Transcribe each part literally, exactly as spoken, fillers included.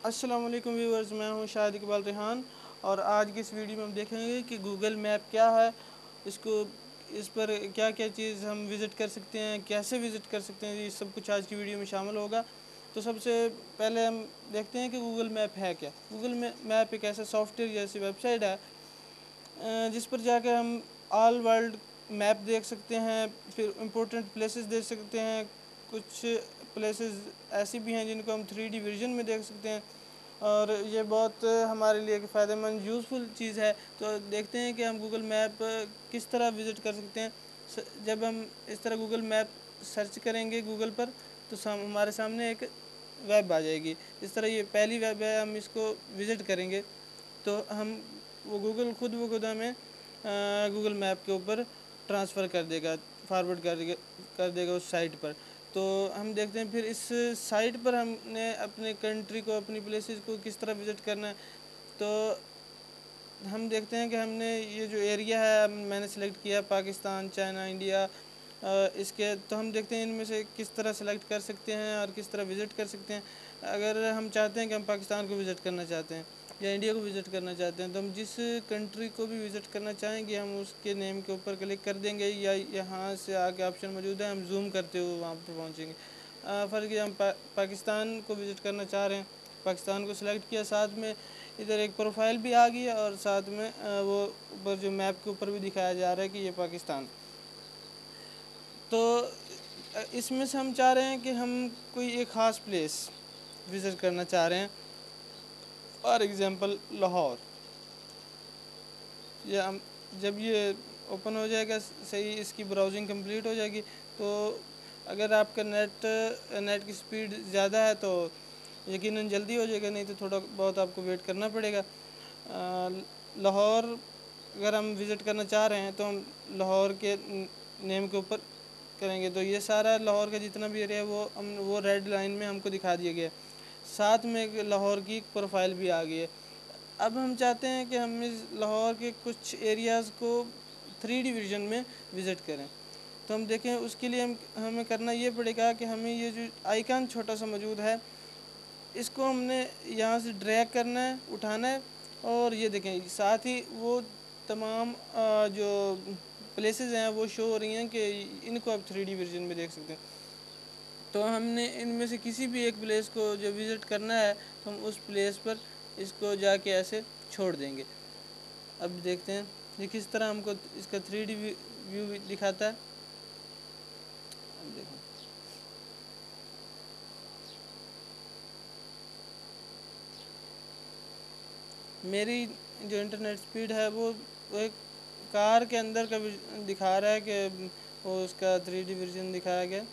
अस्सलाम वालेकुम व्यूअर्स, मैं हूं शाहिद इकबाल रेहान। और आज की इस वीडियो में हम देखेंगे कि गूगल मैप क्या है, इसको इस पर क्या क्या चीज़ हम विज़िट कर सकते हैं, कैसे विज़िट कर सकते हैं, ये सब कुछ आज की वीडियो में शामिल होगा। तो सबसे पहले हम देखते हैं कि गूगल मैप है क्या। गूगल मैप एक ऐसा सॉफ्टवेयर जैसी वेबसाइट है जिस पर जाकर हम ऑल वर्ल्ड मैप देख सकते हैं, फिर इम्पोर्टेंट प्लेसेस देख सकते हैं। कुछ प्लेसेस ऐसी भी हैं जिनको हम थ्री डी विजन में देख सकते हैं, और ये बहुत हमारे लिए एक फ़ायदेमंद यूज़फुल चीज़ है। तो देखते हैं कि हम गूगल मैप किस तरह विज़िट कर सकते हैं। जब हम इस तरह गूगल मैप सर्च करेंगे गूगल पर, तो हमारे सामने एक वेब आ जाएगी। इस तरह ये पहली वेब है, हम इसको विज़िट करेंगे तो हम वो गूगल खुद वो खुद हमें गूगल मैप के ऊपर ट्रांसफ़र कर देगा, फॉरवर्ड कर देगा कर देगा उस साइट पर। तो हम देखते हैं फिर इस साइट पर हमने अपने कंट्री को, अपनी प्लेसेस को किस तरह विज़िट करना है। तो हम देखते हैं कि हमने ये जो एरिया है मैंने सेलेक्ट किया, पाकिस्तान, चाइना, इंडिया, इसके तो हम देखते हैं इनमें से किस तरह सेलेक्ट कर सकते हैं और किस तरह विज़िट कर सकते हैं। अगर हम चाहते हैं कि हम पाकिस्तान को विज़िट करना चाहते हैं या इंडिया को विज़िट करना चाहते हैं, तो हम जिस कंट्री को भी विज़िट करना चाहेंगे हम उसके नेम के ऊपर क्लिक कर देंगे, या यहाँ से आगे ऑप्शन मौजूद है, हम जूम करते हुए वहाँ पर पहुँचेंगे। फ़र्ज़ हम पा, पाकिस्तान को विज़िट करना चाह रहे हैं, पाकिस्तान को सिलेक्ट किया, साथ में इधर एक प्रोफाइल भी आ गई है और साथ में वो ऊपर जो मैप के ऊपर भी दिखाया जा रहा है कि ये पाकिस्तान। तो इसमें से हम चाह रहे हैं कि हम कोई एक ख़ास प्लेस विज़िट करना चाह रहे हैं, फॉर एग्ज़ाम्पल लाहौर। या हम जब ये ओपन हो जाएगा सही, इसकी ब्राउजिंग कंप्लीट हो जाएगी, तो अगर आपका नेट नेट की स्पीड ज़्यादा है तो यकीनन जल्दी हो जाएगा, नहीं तो थोड़ा बहुत आपको वेट करना पड़ेगा। लाहौर अगर हम विज़िट करना चाह रहे हैं तो हम लाहौर के नेम के ऊपर करेंगे, तो ये सारा लाहौर का जितना भी एरिया है वो हम वो रेड लाइन में हमको दिखा दिया गया है। साथ में एक लाहौर की प्रोफाइल भी आ गई है। अब हम चाहते हैं कि हम इस लाहौर के कुछ एरियाज़ को थ्री डी विजन में विज़िट करें। तो हम देखें उसके लिए हम हमें करना ये पड़ेगा कि हमें ये जो आइकन छोटा सा मौजूद है, इसको हमने यहाँ से ड्रैग करना है, उठाना है, और ये देखें साथ ही वो तमाम जो प्लेसेस हैं वो शो हो रही हैं कि इनको आप थ्री डी विजन में देख सकते हैं। तो हमने इनमें से किसी भी एक प्लेस को जो विज़िट करना है तो हम उस प्लेस पर इसको जाके ऐसे छोड़ देंगे। अब देखते हैं ये किस तरह हमको इसका थ्री डी व्यू दिखाता है। अब देखो, मेरी जो इंटरनेट स्पीड है वो एक कार के अंदर का दिखा रहा है कि वो उसका थ्री डी वर्जन दिखाया गया।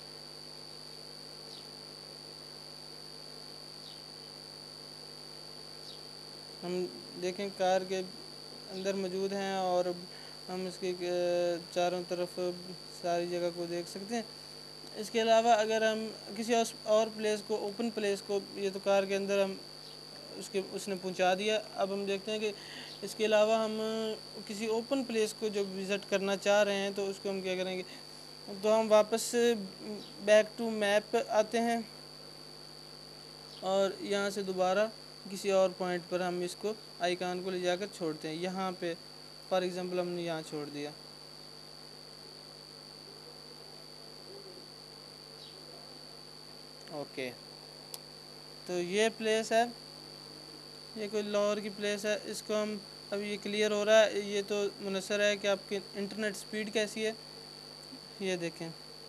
हम देखें कार के अंदर मौजूद हैं और हम इसके चारों तरफ सारी जगह को देख सकते हैं। इसके अलावा अगर हम किसी और प्लेस को, ओपन प्लेस को, ये तो कार के अंदर हम उसके उसने पहुंचा दिया। अब हम देखते हैं कि इसके अलावा हम किसी ओपन प्लेस को जो विज़िट करना चाह रहे हैं तो उसको हम क्या करेंगे, तो हम वापस बैक टू मैप आते हैं और यहाँ से दोबारा किसी और पॉइंट पर हम इसको आइकन को ले जाकर छोड़ते हैं। यहाँ पे फॉर एग्ज़ाम्पल हमने यहाँ छोड़ दिया। ओके, तो ये प्लेस है, ये कोई लाहौर की प्लेस है। इसको हम अब ये क्लियर हो रहा है, ये तो मुनसर है कि आपकी इंटरनेट स्पीड कैसी है। ये देखें,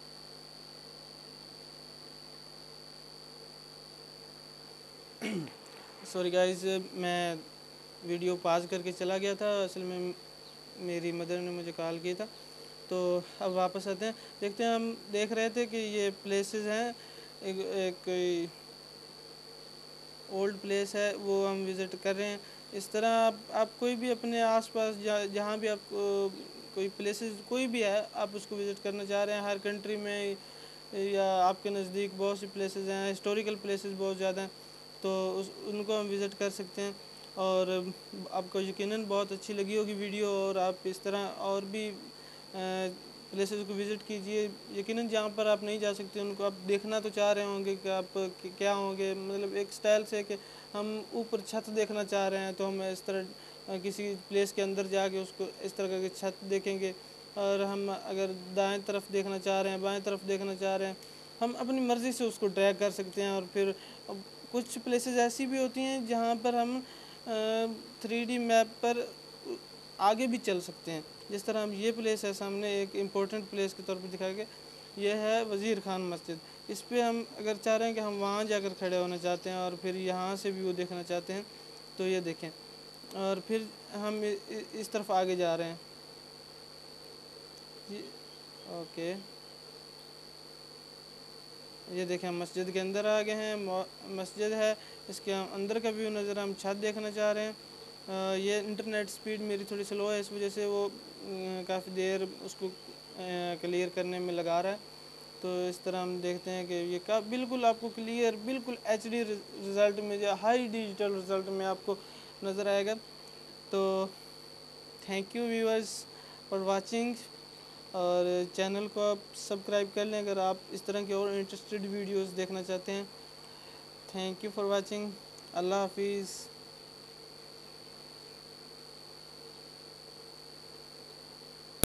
सॉरी गाइस, मैं वीडियो पॉज करके चला गया था, असल में मेरी मदर ने मुझे कॉल किया था। तो अब वापस आते हैं, देखते हैं। हम देख रहे थे कि ये प्लेसेस हैं, एक, एक कोई ओल्ड प्लेस है वो हम विज़िट कर रहे हैं। इस तरह आप, आप कोई भी अपने आसपास जहाँ जहाँ भी आप कोई प्लेसेस कोई भी है आप उसको विज़िट करना चाह रहे हैं, हर कंट्री में या आपके नज़दीक बहुत सी प्लेसेस हैं, हिस्टोरिकल प्लेसेस बहुत ज़्यादा हैं, तो उस उनको हम विज़िट कर सकते हैं। और आपको यकीनन बहुत अच्छी लगी होगी वीडियो, और आप इस तरह और भी प्लेसेस को विज़िट कीजिए। यकीनन जहाँ पर आप नहीं जा सकते उनको आप देखना तो चाह रहे होंगे कि आप क्या होंगे, मतलब एक स्टाइल से कि हम ऊपर छत देखना चाह रहे हैं तो हम इस तरह किसी प्लेस के अंदर जाके उसको इस तरह की छत देखेंगे। और हम अगर दाएं तरफ देखना चाह रहे हैं, बाएं तरफ देखना चाह रहे हैं, हम अपनी मर्ज़ी से उसको ड्रैग कर सकते हैं। और फिर कुछ प्लेसेस ऐसी भी होती हैं जहाँ पर हम थ्री डी मैप पर आगे भी चल सकते हैं। जिस तरह हम ये प्लेस है सामने एक इम्पोर्टेंट प्लेस के तौर पर दिखाया गया, ये है वज़ीर खान मस्जिद। इस पे हम अगर चाह रहे हैं कि हम वहाँ जाकर खड़े होना चाहते हैं और फिर यहाँ से व्यू देखना चाहते हैं तो ये देखें। और फिर हम इस तरफ आगे जा रहे हैं जी। ओके, ये देखें हम मस्जिद के अंदर आ गए हैं। मस्जिद है, इसके अंदर का व्यू नज़र, हम छत देखना चाह रहे हैं। आ, ये इंटरनेट स्पीड मेरी थोड़ी स्लो है, इस वजह से वो काफ़ी देर उसको क्लियर करने में लगा रहा है। तो इस तरह हम देखते हैं कि ये का बिल्कुल आपको क्लियर, बिल्कुल एच डी रिज़ल्ट में, जो हाई डिजिटल रिज़ल्ट में आपको नज़र आएगा। तो thank you viewers for watching, और चैनल को आप सब्सक्राइब कर लें अगर आप इस तरह के और इंटरेस्टेड वीडियोस देखना चाहते हैं। Thank you for watching. अल्लाह हाफिज़।